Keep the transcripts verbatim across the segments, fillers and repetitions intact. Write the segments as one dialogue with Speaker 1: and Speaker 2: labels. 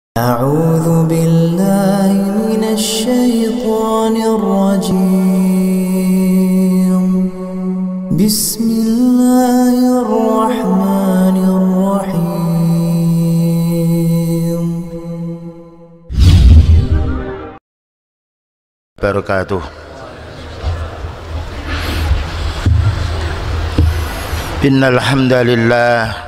Speaker 1: أعوذ بالله من الشيطان الرجيم. بسم الله الرحمن الرحيم.
Speaker 2: Barakatuh. Innal hamdalillah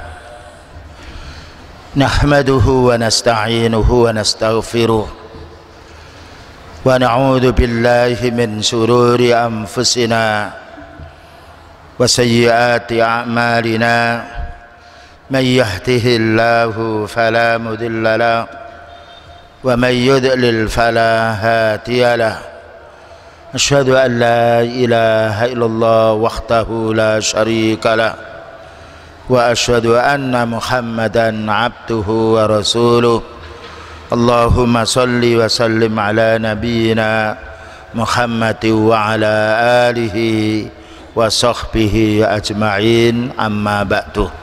Speaker 2: nahmaduhu wa nasta'inuhu wa nastaghfiruh wa na'udzu billahi min shururi anfusina wa sayyiati a'malina. Man yahdihillahu fala mudilla lahu wa man yudlil fala hadiya lahu. Asyhadu an la ilaha illallah wahdahu la syarika lah wa asyhadu anna Muhammadan abduhu wa rasuluh. Allahumma salli wa sallim ala nabiyyina Muhammadin wa ala alihi wa sahbihi ajma'in, amma ba'du.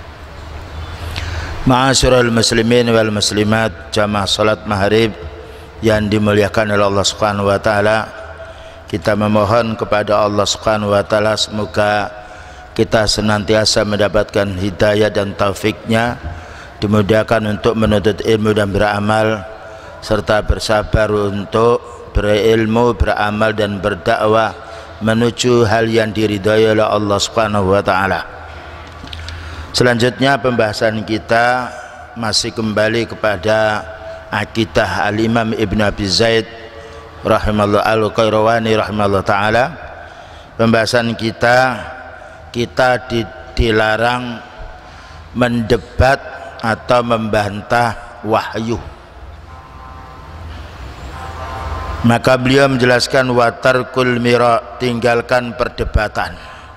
Speaker 2: Ma'asyiral muslimin wal muslimat, jamaah salat maghrib yang dimuliakan oleh Allah Subhanahu wa taala, kita memohon kepada Allah Subhanahu wa taala semoga kita senantiasa mendapatkan hidayah dan taufiknya, dimudahkan untuk menuntut ilmu dan beramal, serta bersabar untuk berilmu, beramal dan berdakwah menuju hal yang diridhai oleh Allah Subhanahu wa taala. Selanjutnya pembahasan kita masih kembali kepada akidah Al-Imam Ibn Abi Zaid rahimahullah al-Qayrawani rahimahullah ta'ala. Pembahasan kita kita di, dilarang mendebat atau membantah wahyu. Maka beliau menjelaskan watarkul mira, tinggalkan perdebatan,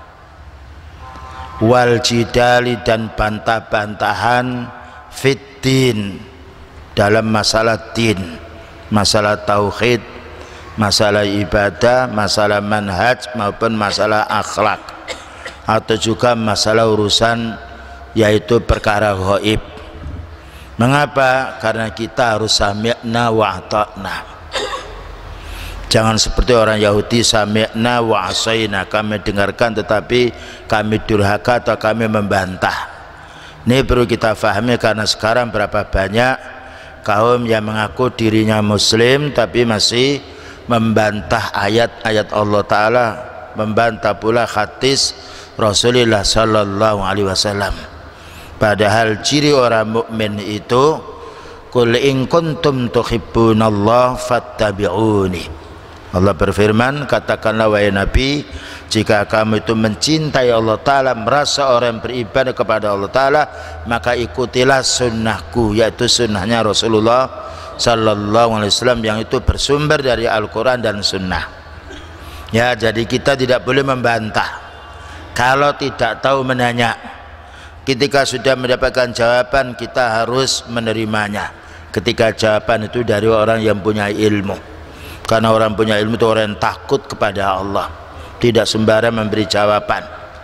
Speaker 2: wal jidali, dan bantah-bantahan, fiddin, dalam masalah din, masalah tauhid, masalah ibadah, masalah manhaj maupun masalah akhlak, atau juga masalah urusan yaitu perkara gaib. Mengapa? Karena kita harus sami'na wa ata'na. Jangan seperti orang Yahudi, sami'na wa asaina, kami dengarkan tetapi kami durhaka atau kami membantah. Ini perlu kita fahami, karena sekarang berapa banyak kaum yang mengaku dirinya muslim tapi masih membantah ayat-ayat Allah Ta'ala, membantah pula hadis Rasulullah Sallallahu Alaihi Wasallam. Padahal ciri orang mukmin itu qul in kuntum tuhibbunallah fattabi'uni. Allah berfirman, katakanlah wahai Nabi, jika kamu itu mencintai Allah Ta'ala, merasa orang beribadah kepada Allah Ta'ala, maka ikutilah sunnahku, yaitu sunnahnya Rasulullah Sallallahu Alaihi Wasallam yang itu bersumber dari Al-Quran dan Sunnah. Ya, jadi kita tidak boleh membantah. Kalau tidak tahu menanya, ketika sudah mendapatkan jawaban kita harus menerimanya. Ketika jawaban itu dari orang yang punya ilmu, karena orang punya ilmu itu orang yang takut kepada Allah, tidak sembarang memberi jawaban.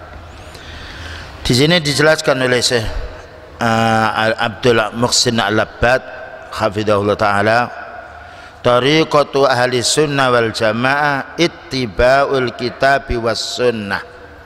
Speaker 2: Di sini dijelaskan oleh Syekh uh, Abdul Muhsin Al-Abbad hafidhahullah ta'ala, tariqatu ahli sunnah wal jamaah ittiba'ul kitabi was sunnah.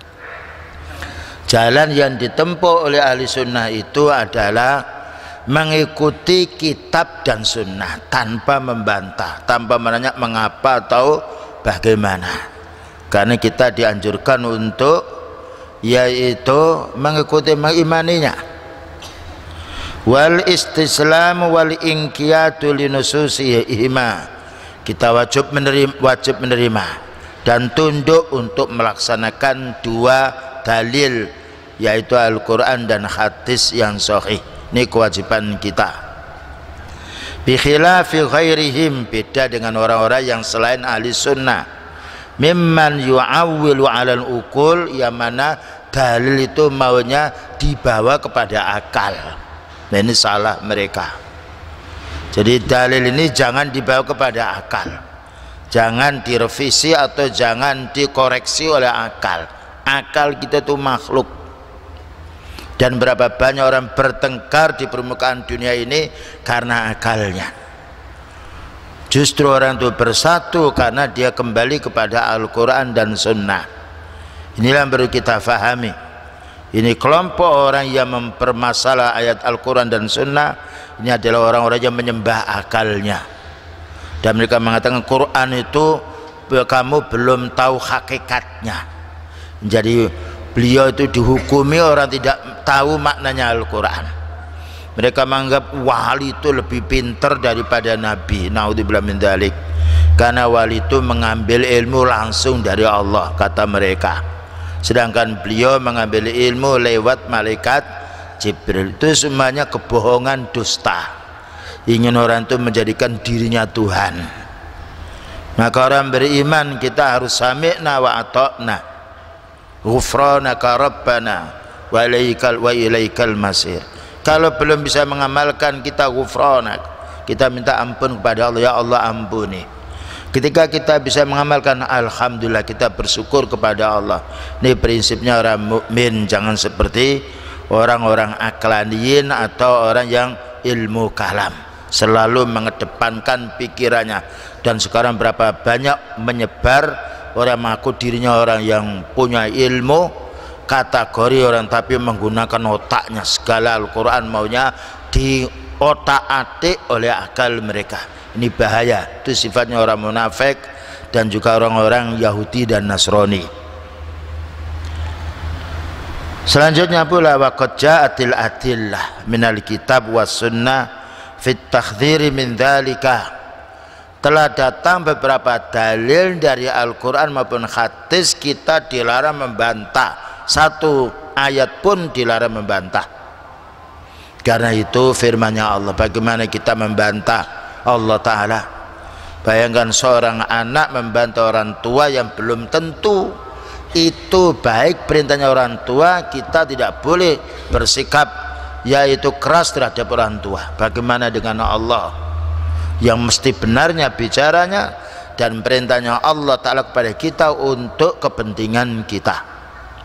Speaker 2: Jalan yang ditempuh oleh ahli sunnah itu adalah mengikuti kitab dan sunnah tanpa membantah, tanpa menanya mengapa atau bagaimana. Karena kita dianjurkan untuk yaitu mengikuti, mengimaninya. Wal istislam wal inqiyadu linususihima, kita wajib menerima, wajib menerima dan tunduk untuk melaksanakan dua dalil, yaitu Al-Quran dan hadis yang sahih. Ini kewajiban kita. Bi khilafi ghairihim, beda dengan orang-orang yang selain ahli sunnah, mimman yu'awwilu 'alal uqul, yang mana dalil itu maunya dibawa kepada akal. Nah, ini salah mereka. Jadi dalil ini jangan dibawa kepada akal, jangan direvisi atau jangan dikoreksi oleh akal. Akal kita itu makhluk, Dan berapa banyak orang bertengkar di permukaan dunia ini karena akalnya. Justru orang itu bersatu karena dia kembali kepada Al-Quran dan Sunnah. Inilah yang perlu kita fahami. Ini kelompok orang yang mempermasalah ayat Al-Quran dan Sunnah. Ini adalah orang-orang yang menyembah akalnya. Dan mereka mengatakan Quran itu kamu belum tahu hakikatnya. Jadi beliau itu dihukumi orang tidak tahu maknanya Al-Quran. Mereka menganggap wali itu lebih pintar daripada Nabi. Naudzubillah min dzalik. Karena wali itu mengambil ilmu langsung dari Allah, kata mereka. Sedangkan beliau mengambil ilmu lewat malaikat Jibril. Itu semuanya kebohongan, dusta. Ingin orang itu menjadikan dirinya Tuhan. Maka orang beriman kita harus sami'na wa ata'na, ghufranaka rabbana wa ilaikal wa ilaikal masir. Kalau belum bisa mengamalkan kita ghufranak, kita minta ampun kepada Allah, ya Allah ampuni. Ketika kita bisa mengamalkan, alhamdulillah, kita bersyukur kepada Allah. Ini prinsipnya orang mukmin, jangan seperti orang-orang aklaniyin atau orang yang ilmu kalam, selalu mengedepankan pikirannya. Dan sekarang berapa banyak menyebar orang mengaku dirinya orang yang punya ilmu, kategori orang tapi menggunakan otaknya. Segala Al-Quran maunya di otak-atik oleh akal mereka. Ini bahaya. Itu sifatnya orang munafik dan juga orang-orang Yahudi dan Nasrani. Selanjutnya pula waqad ja'atil adillah minal kitab was sunnah fit takhdhiri min dzalika. Telah datang beberapa dalil dari Al-Quran maupun hadis, kita dilarang membantah. Satu ayat pun dilarang membantah. Karena itu firman-Nya Allah. Bagaimana kita membantah Allah Ta'ala? Bayangkan seorang anak membantah orang tua yang belum tentu itu baik perintahnya orang tua. Kita tidak boleh bersikap yaitu keras terhadap orang tua. Bagaimana dengan Allah yang mesti benarnya bicaranya dan perintahnya Allah Ta'ala kepada kita untuk kepentingan kita.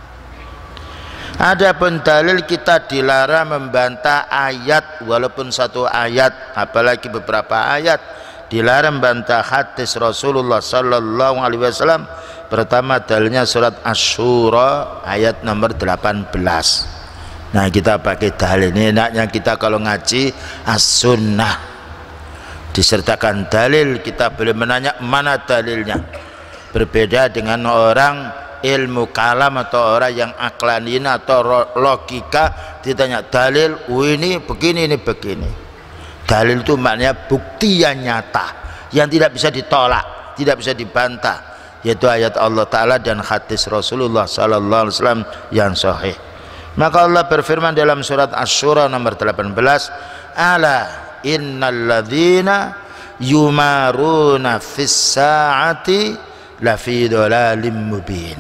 Speaker 2: Adapun dalil, kita dilarang membantah ayat walaupun satu ayat, apalagi beberapa ayat. Dilarang membantah hadis Rasulullah sallallahu alaihi wasallam. Pertama dalilnya surat Asy-Syura ayat nomor delapan belas. Nah, kita pakai dalil ini. Enaknya kita kalau ngaji as-sunnah disertakan dalil, kita boleh menanya mana dalilnya. Berbeda dengan orang ilmu kalam atau orang yang aklanin atau logika, ditanya dalil, oh ini begini, ini begini. Dalil itu maknanya bukti yang nyata, yang tidak bisa ditolak, tidak bisa dibantah, yaitu ayat Allah Ta'ala dan hadis Rasulullah Sallallahu Alaihi Wasallam yang sahih. Maka Allah berfirman dalam surat Asy-Syura nomor delapan belas, ala innalladzina yumaruna fis sa'ati lafi dhalalim mubin.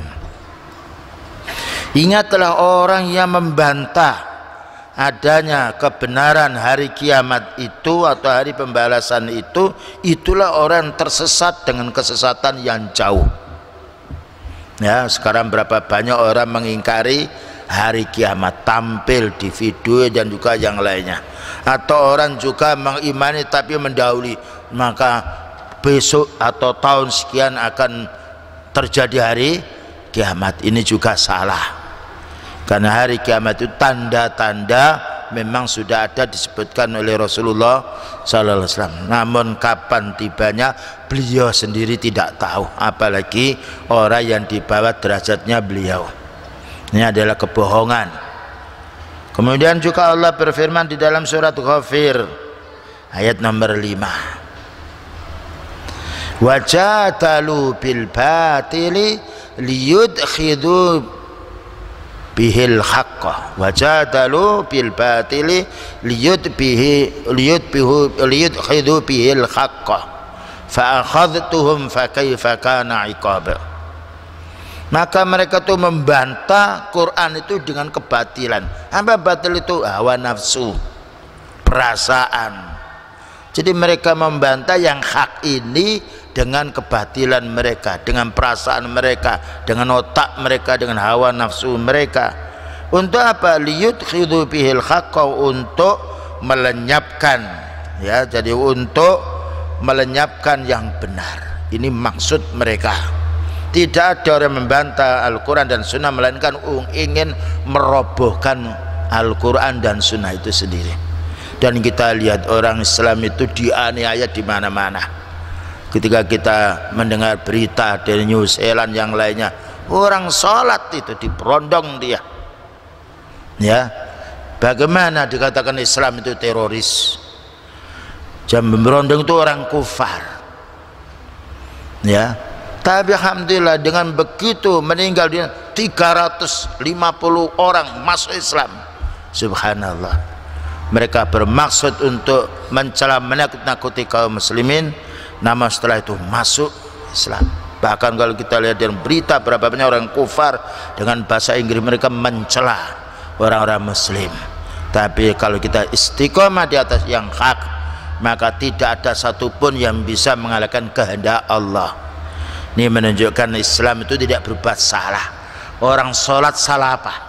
Speaker 2: Ingatlah orang yang membantah adanya kebenaran hari kiamat itu atau hari pembalasan itu, itulah orang tersesat dengan kesesatan yang jauh. Ya, sekarang berapa banyak orang mengingkari hari kiamat, tampil di video dan juga yang lainnya. Atau orang juga mengimani tapi mendahului, maka besok atau tahun sekian akan terjadi hari kiamat. Ini juga salah, karena hari kiamat itu tanda-tanda memang sudah ada disebutkan oleh Rasulullah Sallallahu Alaihi Wasallam. Namun kapan tibanya beliau sendiri tidak tahu, apalagi orang yang di bawah derajatnya beliau. Ini adalah kebohongan. Kemudian juga Allah berfirman di dalam surat Ghafir ayat nomor lima, wajadalu bil batili liyudkhidu bihil haqqa, wajadalu bil batili liyudbihi liyudbihu liyudkhidu bihil haqqa fa akhadhtuhum fa kaifa kana iqab. Maka mereka itu membantah Quran itu dengan kebatilan. Apa batil itu? Hawa nafsu, perasaan. Jadi mereka membantah yang hak ini dengan kebatilan mereka, dengan perasaan mereka, dengan otak mereka, dengan hawa nafsu mereka. Untuk apa? Liyudkhidhu bihil haqqa, untuk melenyapkan, ya, jadi untuk melenyapkan yang benar. Ini maksud mereka. Tidak ada orang membantah Al-Quran dan Sunnah melainkan ingin merobohkan Al-Quran dan Sunnah itu sendiri. Dan kita lihat orang Islam itu dianiaya di mana-mana. Ketika kita mendengar berita dari New Zealand yang lainnya, orang sholat itu diperondong dia. Ya, bagaimana dikatakan Islam itu teroris? Jam berondong itu orang kufar. Ya, tapi alhamdulillah dengan begitu meninggal dia tiga ratus lima puluh orang masuk Islam. Subhanallah. Mereka bermaksud untuk mencela, menakut-nakuti kaum muslimin, namun setelah itu masuk Islam. Bahkan kalau kita lihat dari berita berapa banyak orang kufar dengan bahasa Inggris mereka mencela orang-orang muslim. Tapi kalau kita istiqomah di atas yang hak, maka tidak ada satupun yang bisa mengalahkan kehendak Allah. Ini menunjukkan Islam itu tidak berbuat salah. Orang sholat salah apa?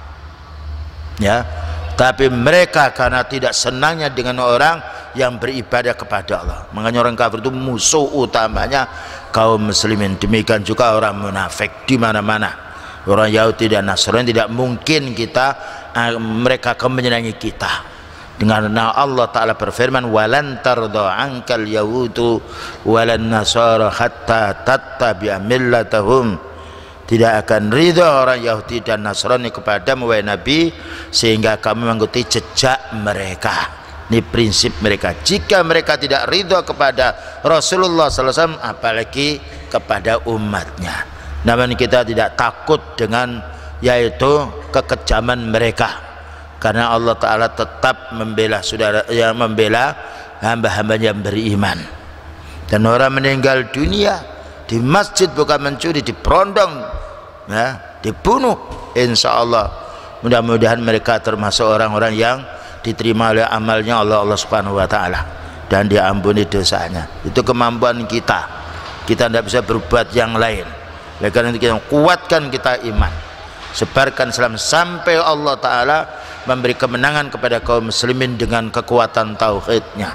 Speaker 2: Ya, tapi mereka karena tidak senangnya dengan orang yang beribadah kepada Allah, makanya orang kafir itu musuh utamanya kaum muslimin. Demikian juga orang munafik di mana-mana. Orang Yahudi dan Nasrani tidak mungkin kita mereka akan menyenangi kita. Dengan Allah Ta'ala berfirman, walan tarda ankal yahudu walan nasara hatta tattabi'a millatahum. Tidak akan ridha orang Yahudi dan Nasrani kepadamu wahai Nabi sehingga kamu mengikuti jejak mereka. Ini prinsip mereka. Jika mereka tidak ridha kepada Rasulullah sallallahu alaihi wasallam, apalagi kepada umatnya. Namun kita tidak takut dengan yaitu kekejaman mereka, karena Allah Ta'ala tetap membela saudara yang membela hamba-hamba yang beriman. Dan orang meninggal dunia di masjid bukan mencuri, diperondong, ya, dibunuh, insya Allah mudah-mudahan mereka termasuk orang-orang yang diterima oleh amalnya Allah Allah Subhanahu Wa Ta'ala dan diampuni dosanya. Itu kemampuan kita. Kita tidak bisa berbuat yang lain. Oleh karena itu kita kuatkan kita iman, sebarkan Islam sampai Allah Ta'ala memberi kemenangan kepada kaum muslimin dengan kekuatan tauhidnya.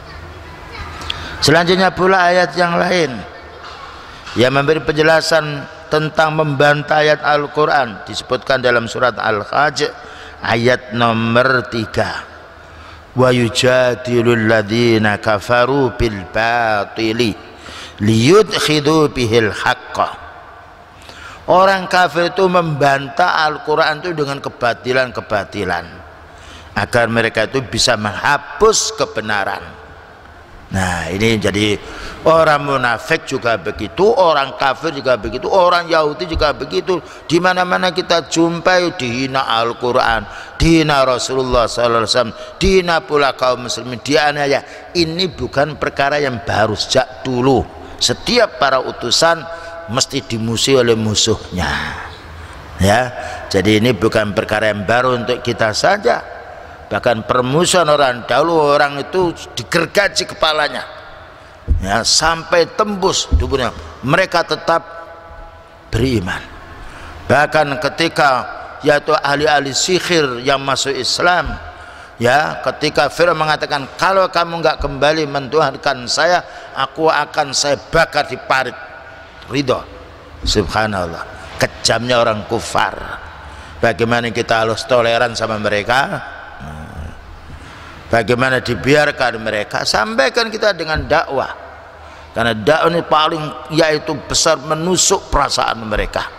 Speaker 2: Selanjutnya pula ayat yang lain yang memberi penjelasan tentang membantah ayat Al-Quran disebutkan dalam surat Al-Hajj ayat nomor tiga. Wa yujadilul ladzina kafaru bil batili liyudkhidhu bihil haqqa. Orang kafir itu membantah Al-Quran itu dengan kebatilan-kebatilan agar mereka itu bisa menghapus kebenaran. Nah, ini jadi orang munafik juga begitu, orang kafir juga begitu, orang Yahudi juga begitu. Di mana-mana kita jumpai dihina Al-Quran, dihina Rasulullah sallallahu alaihi wasallam, dihina pula kaum muslimin, dianiaya. Ini bukan perkara yang baru, sejak dulu setiap para utusan mesti dimusuhi oleh musuhnya, ya. Jadi ini bukan perkara yang baru untuk kita saja. Bahkan permusuhan orang dahulu, orang itu digergaji kepalanya, ya, sampai tembus tubuhnya. Mereka tetap beriman. Bahkan ketika yaitu ahli-ahli sihir yang masuk Islam, ya, ketika Fir'aun mengatakan kalau kamu nggak kembali mentuhankan saya, aku akan saya bakar di parit. Ridho. Subhanallah, kejamnya orang kufar. Bagaimana kita harus toleran sama mereka? Bagaimana dibiarkan mereka? Sampaikan kita dengan dakwah, karena dakwah ini paling yaitu besar menusuk perasaan mereka,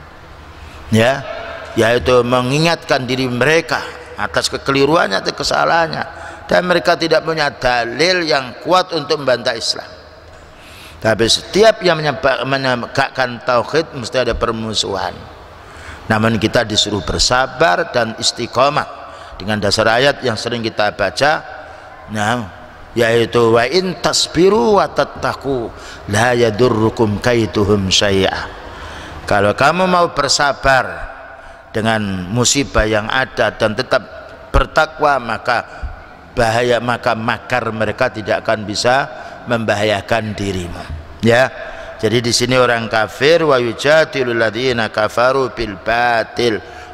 Speaker 2: ya, yaitu mengingatkan diri mereka atas kekeliruannya atau kesalahannya, dan mereka tidak punya dalil yang kuat untuk membantah Islam. Tapi setiap yang menegakkan tauhid mesti ada permusuhan. Namun kita disuruh bersabar dan istiqomah dengan dasar ayat yang sering kita baca, nah, yaitu wa in tasbiru wa tattaqu la yadurrukum kaiduhum syai'a. Kalau kamu mau bersabar dengan musibah yang ada dan tetap bertakwa, maka bahaya maka makar mereka tidak akan bisa membahayakan dirimu, ya. Jadi di sini orang kafir wa yujadilul ladzina kafaru bil batil,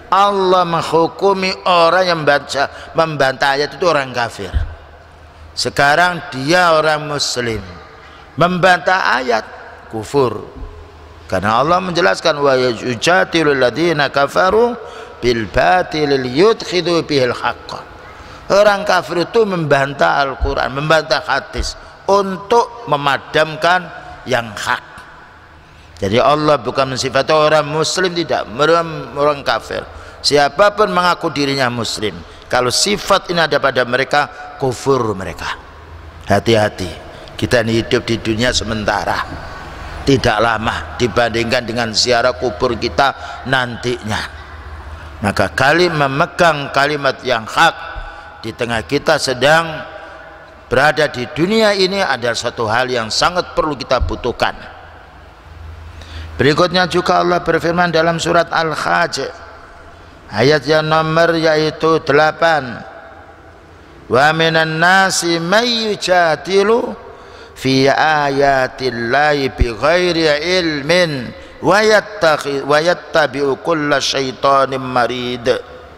Speaker 2: Allah menghukumi orang yang membaca membantah ayat itu orang kafir. Sekarang dia orang muslim membantah ayat, kufur. Karena Allah menjelaskan wa yujadilul ladzina kafaru bil batil liyudkhidu bihil haqq. Orang kafir itu membantah Al-Qur'an, membantah hadis untuk memadamkan yang hak. Jadi Allah bukan mensifati orang muslim, tidak, orang kafir. Siapapun mengaku dirinya muslim, kalau sifat ini ada pada mereka, kufur mereka. Hati-hati, kita ini hidup di dunia sementara, tidak lama dibandingkan dengan ziarah kubur kita nantinya. Maka kali memegang kalimat yang hak di tengah kita sedang berada di dunia ini adalah satu hal yang sangat perlu kita butuhkan. Berikutnya juga Allah berfirman dalam surat Al-Hajj ayat yang nomor yaitu delapan, wa minan nasi may yujadilu fi ayatillahi bighairi ilmin wa yattaqi wa yattabi'u kulla syaitanin marid.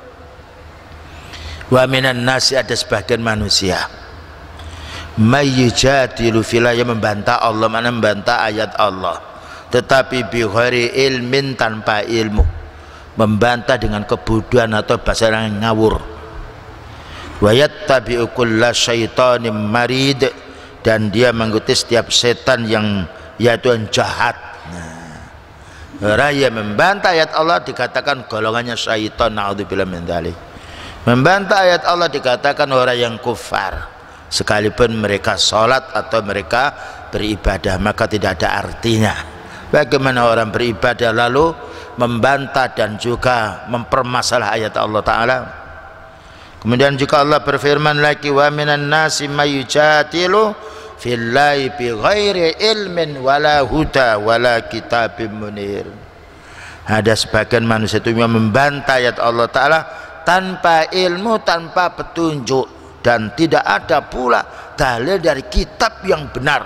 Speaker 2: Wa minan nasi, ada sebagian manusia, may yujadilu fillah, yang membantah Allah, mana membantah ayat Allah, tetapi bighairi ilmin, tanpa ilmu, membantah dengan kebodohan atau bahasa yang ngawur. Wa yattabi'u kulla syaitanin marid, dan dia mengikuti setiap setan yang yaitu yang jahat. Nah, orang yang membantah ayat Allah dikatakan golongannya syaitan, naudzubillah min dzalik. Membantah ayat Allah dikatakan orang yang kufar, sekalipun mereka sholat atau mereka beribadah, maka tidak ada artinya. Bagaimana orang beribadah lalu membantah dan juga mempermasalah ayat Allah Ta'ala. Kemudian juga Allah berfirman lagi, wa minan nasi may yujadilu fillahi bighairi ilmin wala huda wala kitabim munir. Ada sebagian manusia itu yang membantah ayat Allah Ta'ala tanpa ilmu, tanpa petunjuk, dan tidak ada pula dalil dari kitab yang benar.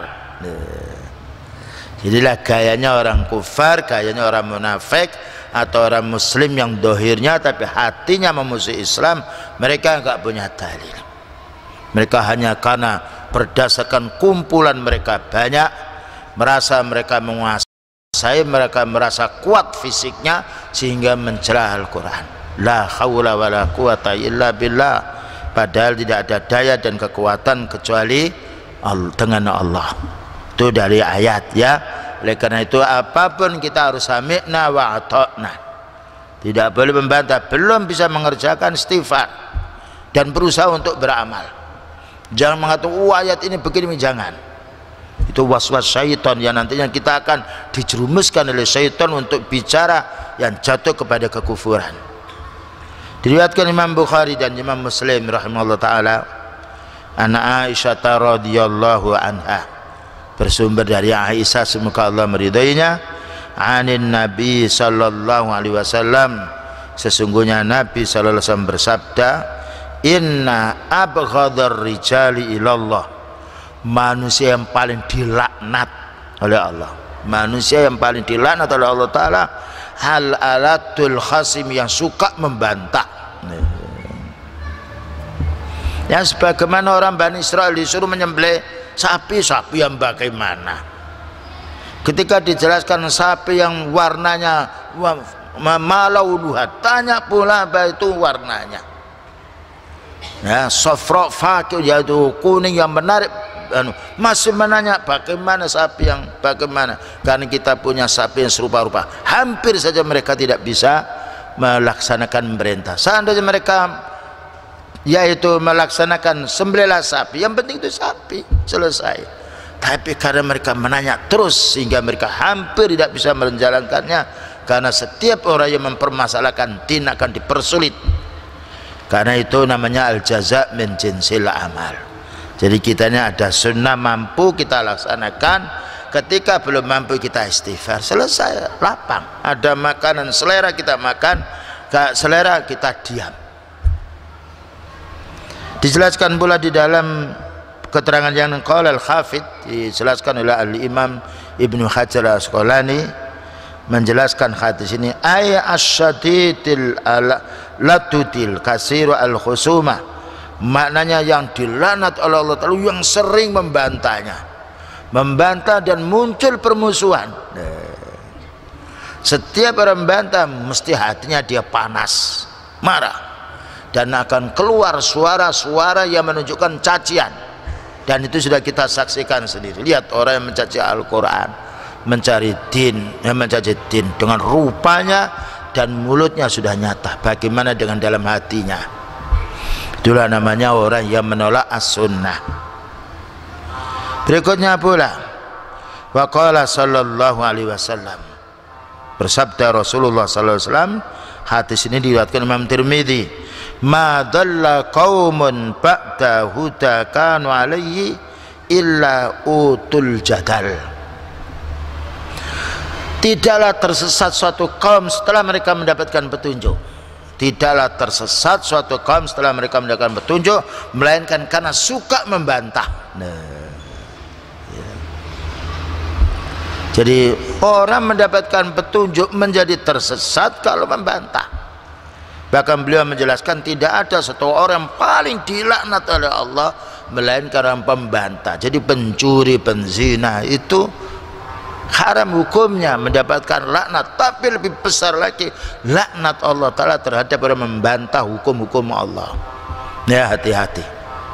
Speaker 2: Jadilah gayanya orang kufar, gayanya orang munafik atau orang muslim yang dohirnya tapi hatinya memusuhi Islam. Mereka enggak punya dalil, mereka hanya karena berdasarkan kumpulan mereka banyak, merasa mereka menguasai, mereka merasa kuat fisiknya sehingga mencela Al-Quran. La haula wala quwata illa billah, padahal tidak ada daya dan kekuatan kecuali dengan Allah. Itu dari ayat ya. Oleh karena itu apapun kita harus sami'na wa ata'na, tidak boleh membantah. Belum bisa mengerjakan istighfar dan berusaha untuk beramal, jangan mengatakan oh ayat ini begini, jangan. Itu waswas syaitan yang nantinya kita akan dijerumuskan oleh syaitan untuk bicara yang jatuh kepada kekufuran. Diriwayatkan Imam Bukhari dan Imam Muslim rahimahullah ta'ala, Ana Aisyah radhiyallahu anha, bersumber dari Aisyah semoga Allah meridainya, anin Nabi sallallahu alaihi wasallam, sesungguhnya Nabi sallallahu alaihi wasallam bersabda, inna abghadar rijali ilallah, manusia yang paling dilaknat oleh Allah, manusia yang paling dilaknat oleh Allah Ta'ala, hal alatul khasim, yang suka membantah. Yang sebagaimana orang Bani Israel disuruh menyembelih sapi, sapi yang bagaimana? Ketika dijelaskan sapi yang warnanya malauluha, tanya pula apa itu warnanya. Ya, sofro fakir, yaitu kuning yang menarik. Masih menanya bagaimana sapi yang bagaimana? Karena kita punya sapi yang serupa-rupa, hampir saja mereka tidak bisa melaksanakan perintah. Seandainya mereka yaitu melaksanakan sembelihlah sapi, yang penting itu sapi, selesai. Tapi karena mereka menanya terus sehingga mereka hampir tidak bisa menjalankannya, karena setiap orang yang mempermasalahkan din akan dipersulit. Karena itu namanya al jaza min jinsil amal. Jadi kitanya ada sunnah mampu kita laksanakan, ketika belum mampu kita istighfar, selesai, lapang. Ada makanan selera kita makan, gak selera kita diam. Dijelaskan pula di dalam keterangan yang qala al-Hafidh, dijelaskan oleh al-Imam Ibnu Hajar al-Asqalani, menjelaskan hadis ini, ay asyadidil latutil kasiru al khusumah, maknanya yang dilaknat oleh Allah Ta'ala, yang sering membantahnya, membantah dan muncul permusuhan. Setiap orang membantah mesti hatinya dia panas, marah, dan akan keluar suara-suara yang menunjukkan cacian. Dan itu sudah kita saksikan sendiri. Lihat orang yang mencaci Al-Quran, mencari din, yang mencaci din dengan rupanya dan mulutnya sudah nyata. Bagaimana dengan dalam hatinya? Itulah namanya orang yang menolak as-sunnah. Berikutnya pula, wa qala sallallahu alaihi wasallam, bersabda Rasulullah sallallahu alaihi wasallam, hadis ini diriwayatkan Imam Tirmidzi, ma dhalla qaumun ba'da huda kanu alaihi illa utul jadal. Tidaklah tersesat suatu kaum setelah mereka mendapatkan petunjuk. Tidaklah tersesat suatu kaum setelah mereka mendapatkan petunjuk, melainkan karena suka membantah. Nah, ya. Jadi orang mendapatkan petunjuk menjadi tersesat kalau membantah. Bahkan beliau menjelaskan tidak ada satu orang paling dilaknat oleh Allah melainkan orang pembantah. Jadi pencuri, penzina itu haram hukumnya, mendapatkan laknat. Tapi lebih besar lagi laknat Allah Ta'ala terhadap orang membantah hukum-hukum Allah. Ya, hati-hati.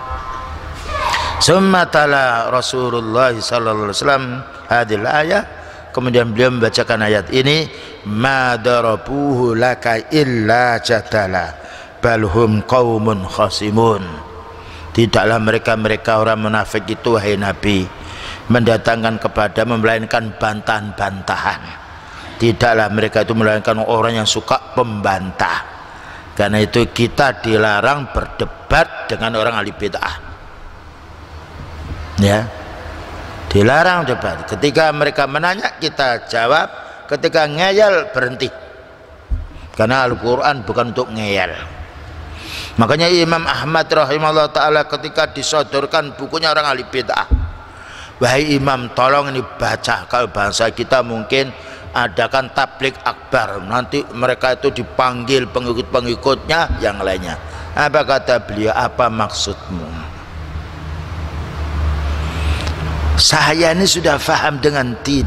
Speaker 2: Summa tala Rasulullah sallallahu alaihi wasallam hadil ayat, kemudian beliau membacakan ayat ini, ma darabuhu laka illa jadala balhum qaumun khasimun. Tidaklah mereka-mereka orang munafik itu, wahai Nabi, mendatangkan kepada melainkan bantahan-bantahan. Tidaklah mereka itu melainkan orang yang suka pembantah. Karena itu kita dilarang berdebat dengan orang ahli bid'ah, ya, dilarang debat. Ketika mereka menanya kita jawab, ketika ngeyel berhenti, karena Al-Quran bukan untuk ngeyel. Makanya Imam Ahmad rahimahullah ta'ala ketika disodorkan bukunya orang ahli bid'ah, wahai Imam, tolong ini baca, kalau bahasa kita mungkin adakan tablik akbar, nanti mereka itu dipanggil pengikut-pengikutnya yang lainnya. Apa kata beliau? Apa maksudmu? Saya ini sudah faham dengan din,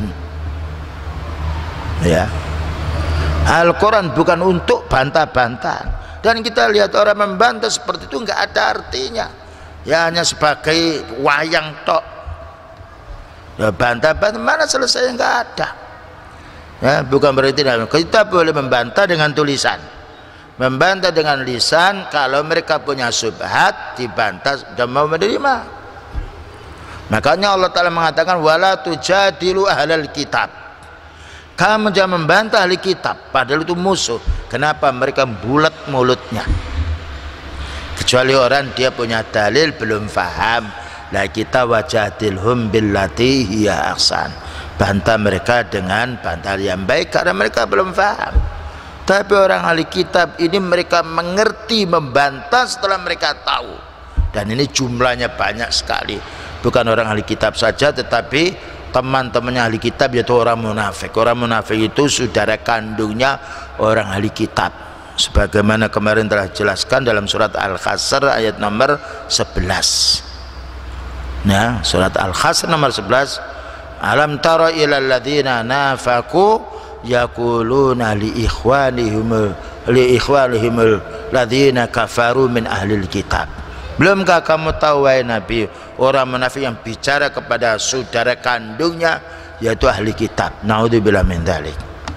Speaker 2: ya. Al-Quran bukan untuk bantah-bantahan. Dan kita lihat orang membantah seperti itu nggak ada artinya, ya, hanya sebagai wayang tok. Ya, bantah-bantah mana selesai, nggak ada. Ya, bukan berarti kita boleh membantah dengan tulisan, membantah dengan lisan. Kalau mereka punya syubhat dibantah dan mau menerima. Makanya Allah Ta'ala mengatakan wala tujadilu ahlal kitab, kamu jangan membantah ahli kitab, padahal itu musuh. Kenapa? Mereka bulat mulutnya. Kecuali orang dia punya dalil belum faham, lah kita wajadilhum billati hiya ahsan, bantah mereka dengan bantahan yang baik karena mereka belum faham. Tapi orang ahli kitab ini mereka mengerti membantah setelah mereka tahu, dan ini jumlahnya banyak sekali. Bukan orang ahli kitab saja, tetapi teman-temannya ahli kitab, yaitu orang munafik. Orang munafik itu saudara kandungnya orang ahli kitab, sebagaimana kemarin telah jelaskan dalam surat Al-Hasr ayat nomor sebelas. Nah, surat Al-Hasr nomor sebelas, alam tara ilal ladzina nafaku yaquluna li ikhwanihim li ikhwanihim ladzina kafaru min ahlil kitab. Belumkah kamu tahu, wahai Nabi, orang munafik yang bicara kepada saudara kandungnya yaitu ahli kitab. Naudzubillah min dzalik.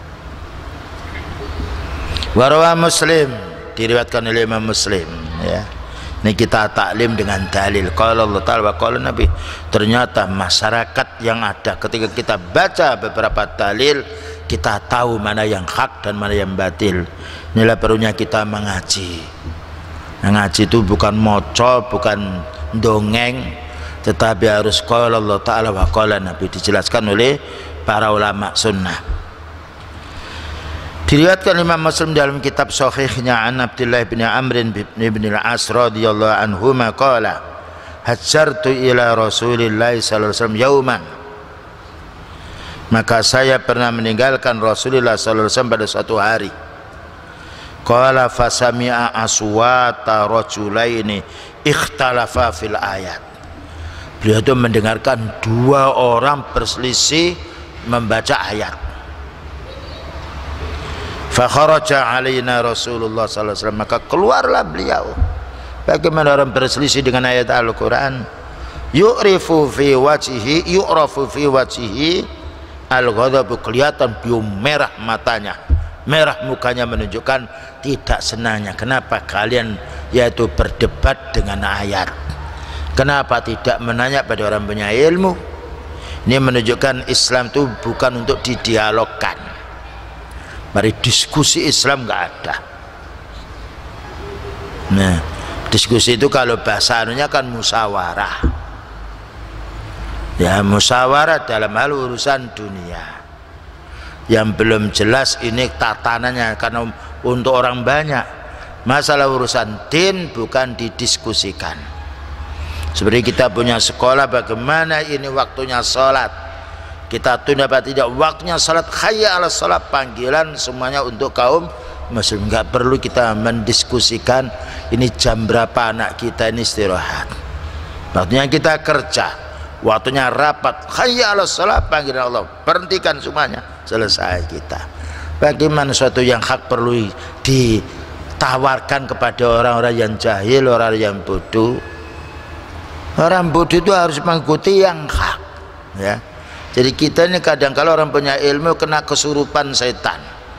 Speaker 2: Wa rawahu Muslim, diriwayatkan oleh Imam Muslim, ya. Ini kita taklim dengan dalil. Qala Allah Ta'ala wa qala Nabi. Ternyata masyarakat yang ada ketika kita baca beberapa dalil, kita tahu mana yang hak dan mana yang batil. Inilah perlunya kita mengaji. Mengaji itu bukan moco, bukan dongeng, tetapi harus qala Allah Ta'ala wa qala Nabi, dijelaskan oleh para ulama sunnah. Diriwayatkan Imam Muslim dalam kitab sahihnya an Abdullah bin Amr bin al-As radhiyallahu anhuma qala hajartu ila Rasulillah sallallahu alaihi wasallam yauman. maka saya pernah meninggalkan Rasulullah sallallahu alaihi wasallam pada suatu hari. Qala fasami'a aswata rajulaini ikhtalafa fil ayat. Beliau itu mendengarkan dua orang berselisih membaca ayat. Fa kharaja alaina Rasulullah sallallahu alaihi wasallam, maka keluarlah beliau. Bagaimana orang berselisih dengan ayat Al-Qur'an? Yu'rifu fi wajhihi yu'rafu fi wajhihi al-ghadab, kelihatan beliau merah matanya, merah mukanya, menunjukkan tidak senangnya. Kenapa kalian yaitu berdebat dengan ayat? Kenapa tidak menanya pada orang punya ilmu? Ini menunjukkan Islam itu bukan untuk didialogkan. Mari diskusi Islam nggak ada. Nah, diskusi itu kalau bahasa anunya kan musyawarah. Ya, musyawarah dalam hal urusan dunia. Yang belum jelas ini tatanannya karena untuk orang banyak. Masalah urusan din bukan didiskusikan. Seperti kita punya sekolah, bagaimana ini waktunya sholat, kita tunda apa tidak waktunya sholat, hayya ala sholat, panggilan semuanya untuk kaum muslim. Nggak perlu kita mendiskusikan ini jam berapa anak kita ini istirahat, waktunya kita kerja, waktunya rapat, hayya ala sholat, panggilan Allah, berhentikan semuanya, selesai kita. Bagaimana suatu yang hak perlu ditawarkan kepada orang-orang yang jahil, orang yang bodoh? Orang bodoh itu harus mengikuti yang hak, ya. Jadi kita ini kadang kalau orang punya ilmu kena kesurupan setan.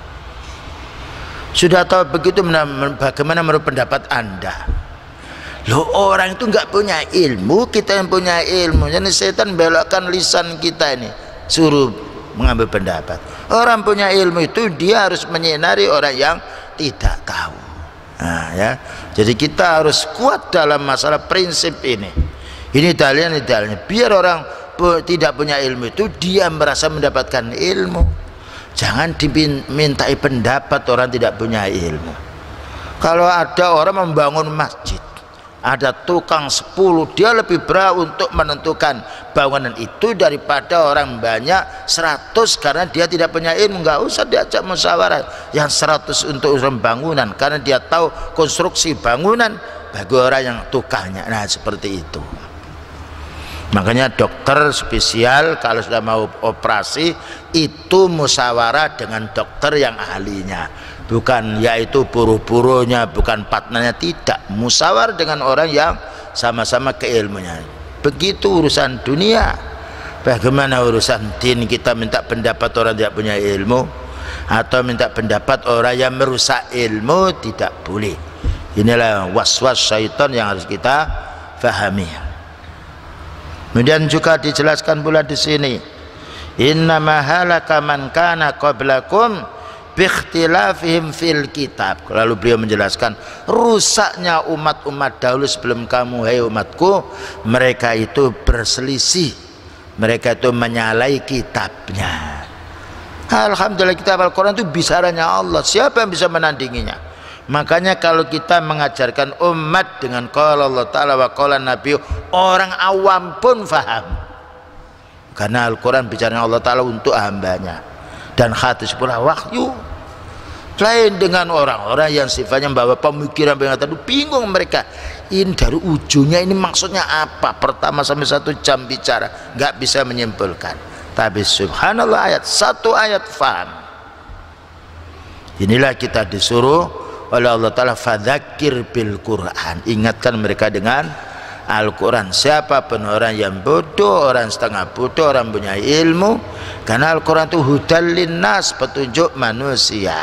Speaker 2: Sudah tahu begitu, bagaimana menurut pendapat Anda? Loh, orang itu nggak punya ilmu, kita yang punya ilmu. Jadi setan belokkan lisan kita ini, suruh mengambil pendapat. Orang punya ilmu itu dia harus menyinari orang yang tidak tahu. Nah, ya. Jadi kita harus kuat dalam masalah prinsip ini. Ini dalilnya, ini dalilnya. Biar orang tidak punya ilmu itu dia merasa mendapatkan ilmu. Jangan dimintai pendapat orang tidak punya ilmu. Kalau ada orang membangun masjid, ada tukang sepuluh, dia lebih berat untuk menentukan bangunan itu daripada orang banyak seratus, karena dia tidak punya ilmu. Nggak usah diajak musyawarah yang seratus untuk urusan bangunan, karena dia tahu konstruksi bangunan bagi orang yang tukangnya. Nah, seperti itu. Makanya dokter spesial kalau sudah mau operasi itu musyawarah dengan dokter yang ahlinya, bukan yaitu buru-burunya, bukan partnernya, tidak. Musyawarah dengan orang yang sama-sama keilmunya. Begitu urusan dunia. Bagaimana urusan din, kita minta pendapat orang tidak punya ilmu atau minta pendapat orang yang merusak ilmu? Tidak boleh. Inilah was-was syaitan yang harus kita fahami. Kemudian juga dijelaskan pula di sini, innama halaka man kana qablakum biikhtilafihim fil kitab. Lalu beliau menjelaskan rusaknya umat-umat dahulu sebelum kamu, hai umatku, mereka itu berselisih, mereka itu menyalahi kitabnya. Alhamdulillah, kitab Al-Quran itu bicaranya Allah, siapa yang bisa menandinginya? Makanya kalau kita mengajarkan umat dengan qala Allah Ta'ala wa qala Nabi, orang awam pun faham, karena Al-Quran bicara Allah Ta'ala untuk hambanya, dan hadis pula wahyu. Lain dengan orang-orang yang sifatnya membawa pemikiran pengetahuan, bingung mereka, ini dari ujungnya ini maksudnya apa, pertama sampai satu jam bicara nggak bisa menyimpulkan. Tapi subhanallah, ayat satu ayat faham. Inilah kita disuruh oleh Allah Ta'ala, fadzakir bil Quran, ingatkan mereka dengan Al-Quran. Siapapun orang yang bodoh, orang setengah bodoh, orang punya ilmu, karena Al-Quran itu hudal linnas, petunjuk manusia.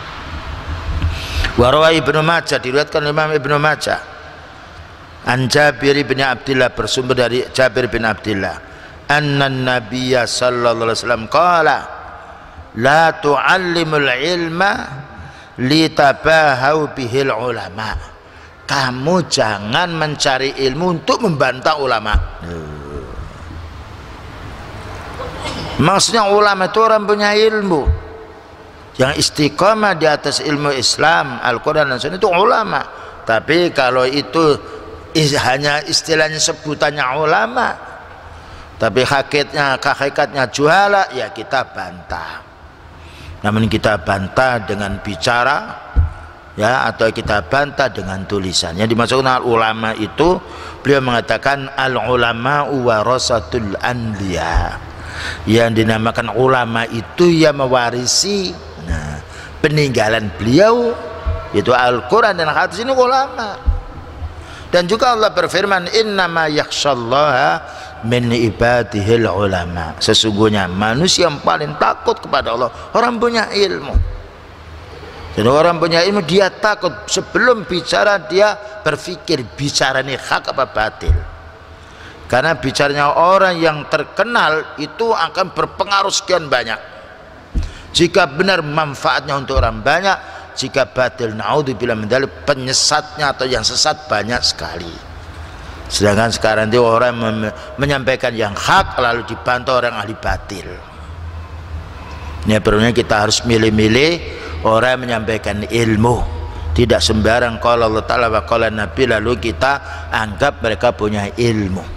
Speaker 2: Warwa Ibnu Majah, diriwayatkan Imam Ibnu Majah, an Jabir bin Abdillah, bersumber dari Jabir bin Abdillah, anna Nabiyya sallallahu alaihi wasallam qala la tu'allimul ilma litabahau bihil ulama. Kamu jangan mencari ilmu untuk membantah ulama. Maksudnya ulama itu orang punya ilmu yang istiqamah di atas ilmu Islam, Al-Quran dan Sunnah, itu ulama. Tapi kalau itu hanya istilahnya sebutannya ulama, Tapi hakikatnya hakikatnya juhala ya kita bantah. Namun kita bantah dengan bicara ya, atau kita bantah dengan tulisan. Yang dimaksudkan ulama itu, beliau mengatakan al ulama warasatul anbiya. Yang dinamakan ulama itu yang mewarisi nah, peninggalan beliau, yaitu Al-Quran dan hadis. Ini ulama. Dan juga Allah berfirman, innama yakhshallaha min ibadihil ulama. Sesungguhnya manusia yang paling takut kepada Allah orang punya ilmu. Jadi orang punya ilmu dia takut sebelum bicara dia berpikir bicara ini hak apa batil. Karena bicaranya orang yang terkenal itu akan berpengaruh sekian banyak. Jika benar manfaatnya untuk orang banyak, jika batil naudzubillah min dzalik penyesatnya atau yang sesat banyak sekali. Sedangkan sekarang itu orang menyampaikan yang hak lalu dibantah orang ahli batil. Ini perlunya kita harus milih-milih orang yang menyampaikan ilmu, tidak sembarang kalau Allah Ta'ala wa qala Nabi lalu kita anggap mereka punya ilmu.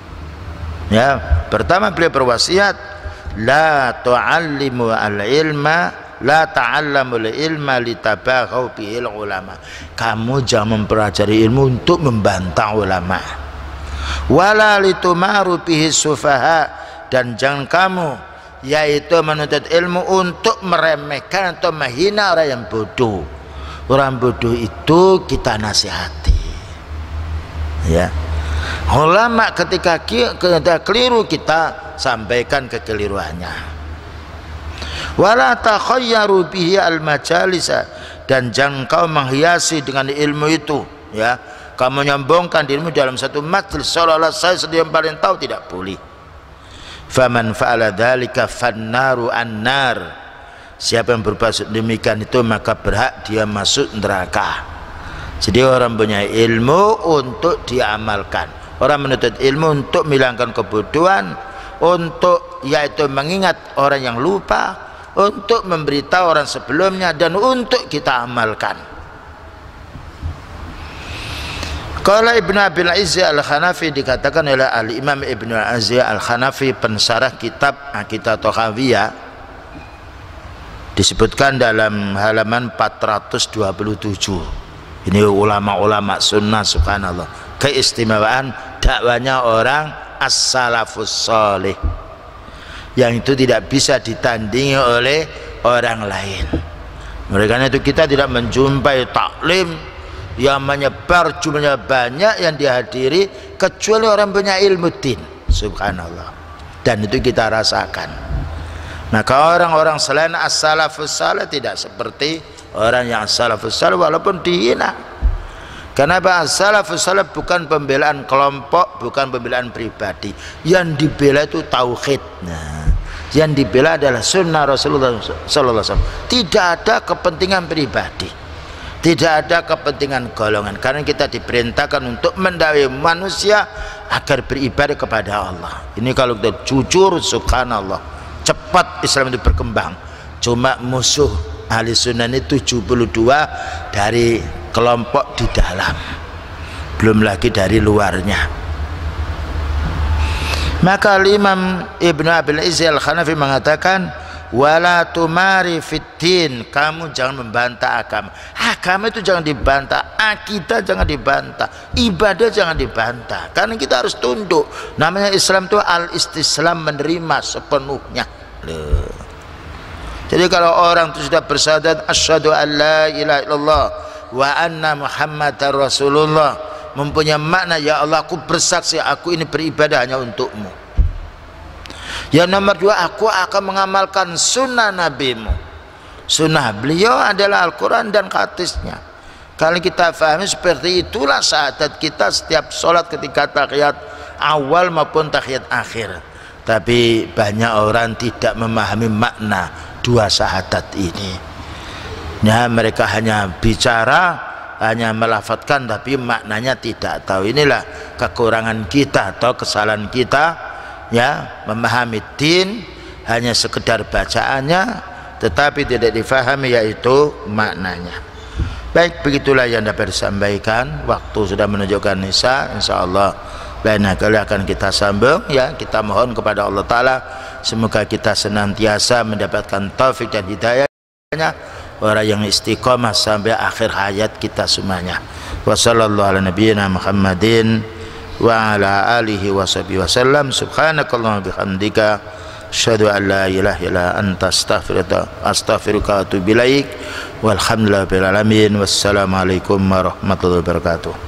Speaker 2: Ya, pertama beliau berwasiat, la tu'allimu al-ilma, la ta'allamul ilma litabaghaw bihil ulama. Kamu jangan mempelajari ilmu untuk membantah ulama. Wala litumaru bihi sufaha, dan jangan kamu yaitu menuntut ilmu untuk meremehkan atau menghina orang yang bodoh. Orang bodoh itu kita nasihati ya. Ulama ketika kita keliru kita sampaikan kekeliruannya. Wala takhayyaru bihi al-majalisa, dan jangan kau menghiasi dengan ilmu itu ya. Kamu nyambungkan dirimu dalam satu majelis seolah-olah saya sendiri yang paling tahu, tidak boleh. Faman fa'ala dzalika fannaru annar. Siapa yang berbuat demikian itu maka berhak dia masuk neraka. Jadi orang punya ilmu untuk diamalkan. Orang menuntut ilmu untuk menghilangkan kebodohan, untuk yaitu mengingat orang yang lupa, untuk memberitahu orang sebelumnya, dan untuk kita amalkan. Kalau Ibnu Abil Izzi Al-Hanafi, dikatakan oleh Al-Imam Ibnu Izzi Al-Hanafi pensarah kitab Aqidah Tahawiyah, disebutkan dalam halaman empat ratus dua puluh tujuh. Ini ulama-ulama sunnah, subhanallah, keistimewaan dakwanya orang as-salafus salih yang itu tidak bisa ditandingi oleh orang lain. Mereka itu kita tidak menjumpai taklim yang menyebar jumlahnya banyak yang dihadiri kecuali orang punya ilmu din, subhanallah, dan itu kita rasakan. Maka orang-orang selain as-salafus salih tidak seperti orang yang as-salafus salih walaupun dihina. Kenapa? As-salafus salih bukan pembelaan kelompok, bukan pembelaan pribadi. Yang dibela itu tauhid. Nah, yang dibela adalah sunnah Rasulullah sallallahu alaihi wasallam. Tidak ada kepentingan pribadi, tidak ada kepentingan golongan, karena kita diperintahkan untuk mendakwai manusia agar beribadah kepada Allah. Ini kalau kita jujur, subhanallah, cepat Islam itu berkembang. Cuma musuh ahli sunnah ini tujuh puluh dua dari kelompok di dalam, belum lagi dari luarnya. Maka Imam Ibnu Abil Izzi Al-Hanafi mengatakan, wala tumari fitin, kamu jangan membantah agama. Agama itu jangan dibantah, akidah jangan dibantah, ibadah jangan dibantah, karena kita harus tunduk. Namanya Islam itu al-istislam, menerima sepenuhnya. Loh. Jadi kalau orang itu sudah bersyahadat asyhadu an la ilaha illallah wa anna muhammadar rasulullah, mempunyai makna ya Allah aku bersaksi aku ini beribadah hanya untukmu. Yang nomor dua, aku akan mengamalkan sunnah nabimu. Sunnah beliau adalah Al-Quran dan hadisnya. Kalau kita fahami seperti itulah syahadat kita setiap sholat, ketika tahiyat awal maupun tahiyat akhir. Tapi banyak orang tidak memahami makna dua syahadat ini. Nah, mereka hanya bicara, hanya melafadzkan, tapi maknanya tidak tahu. Inilah kekurangan kita atau kesalahan kita, ya, memahami din hanya sekedar bacaannya tetapi tidak difahami yaitu maknanya. Baik, begitulah yang dapat disampaikan. Waktu sudah menunjukkan nisa, insyaallah lainnya kali akan kita sambung ya. Kita mohon kepada Allah Ta'ala semoga kita senantiasa mendapatkan taufik dan hidayahnya, orang yang istiqomah sampai akhir hayat kita semuanya. Wa sallallahu ala nabiyyina Muhammadin wa ala alihi wa sahbihi wasallam. Subhanakallahumma bihamdika asyhadu an la ilaha illa anta astaghfiruka astaghfiruka wa atubu ilaik. Walhamdulillahil alamin. Wassalamualaikum warahmatullahi wabarakatuh.